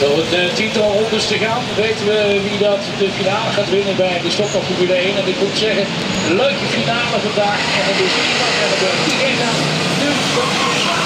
Door het tiental rondes te gaan weten we wie dat de finale gaat winnen bij de Stockholm Formule 1. En ik moet zeggen, een leuke finale vandaag. En het is iemand en die heeft nu